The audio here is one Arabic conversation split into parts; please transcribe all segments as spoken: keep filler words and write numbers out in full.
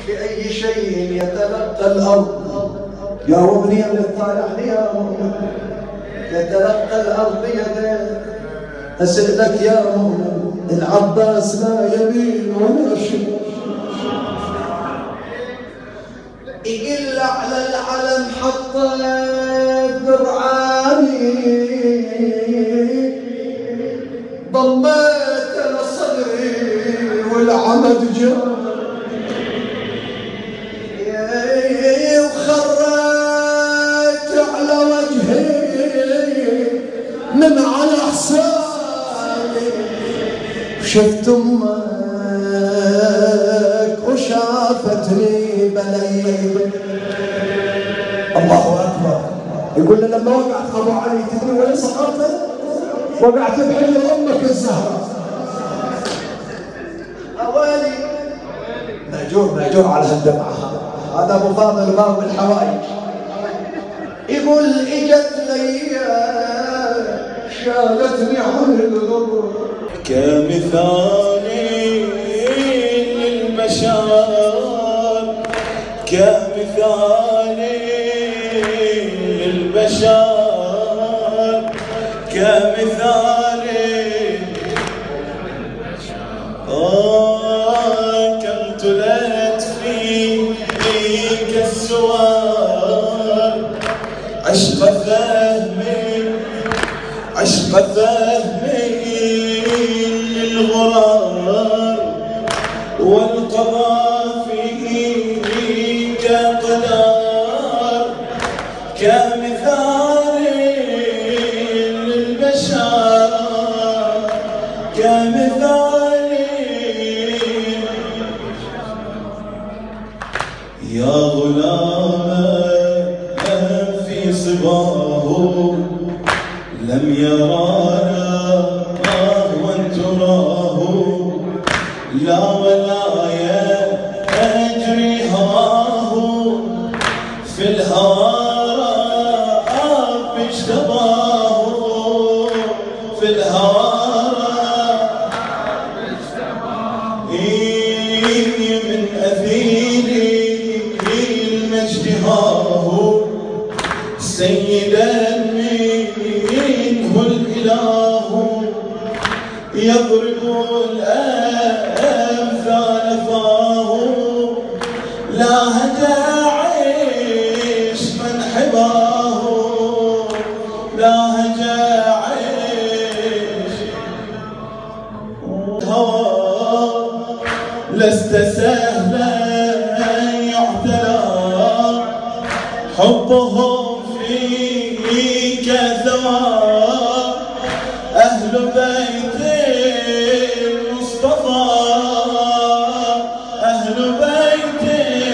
بأي شيء يتلقى الأرض جاوبني يا الطالعني يا مؤمن. يتلقى الأرض يديك أسألك يا مؤمن العباس لا يمين ولا شمال يقل على العلم حطيت درعاني ضميت لصدري والعمد جاء وخريت على وجهي من على حسابي شفت امك وشافتني بليل. الله اكبر. يقول لي لما وقعت ابو علي تدري وين سقطت؟ وقعت بحجر امك الزهراء. اوالي ماجور ماجور على هالدمعه. هذا ابو فاضل باب الحوائج. يقول اجت لي شالتني عن الغر كمثالي للبشر كمثالي للبشر كمثالي آه كم تلت فيك السوار عشق فهمي عشق فهمي للغرار والقضاء فيك قدر كمثالي للبشر كمثالي يا غلاما في صباه لم يرانا وانتراه لا ولا يجري هواه في الهوى اشتباه في الهوى من أثير المجد هاه سيدا منه الإله يضرب الأمثال فاه لا هدى عيش من حباه لا هدى عيش هوى لست سهلا يعتلى حبهم فيك ثوى أهل بيت المصطفى أهل بيت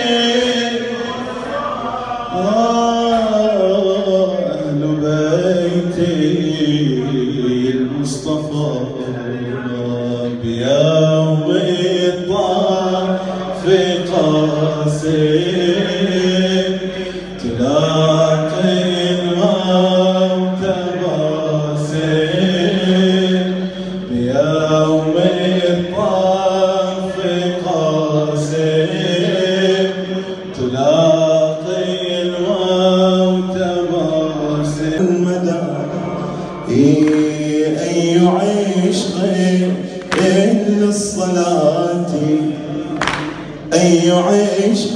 أهل بيت المصطفى بيوم الطاف قاسم تلاقي الموت باسم بيوم الطاف قاسم تلاقي الموت باسم المدى أي عشق للصلاة أي عشق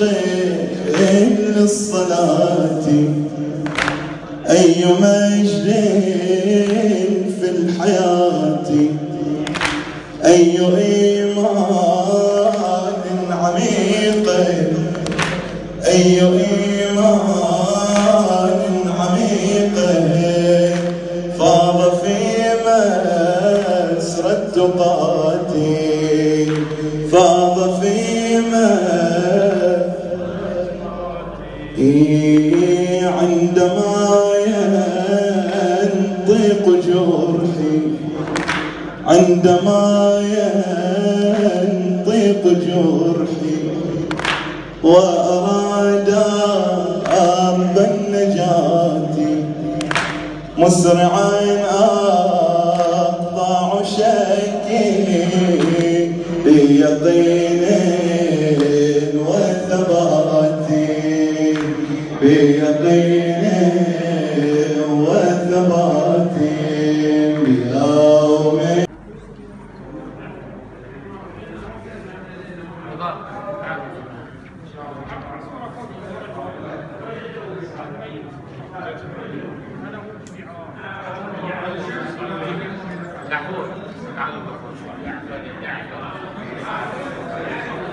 للصلاة أي مجد في الحياة أي إيمان عميق أي إيمان عميق فاض في مسرى التقات فاض في عندما ينطق جرحي عندما ينطق جرحي وأراد أرب النجاة مسرعا أقطع شكي بيقين وثبات Hãy subscribe cho kênh Ghiền Mì Gõ để không bỏ lỡ những video hấp dẫn.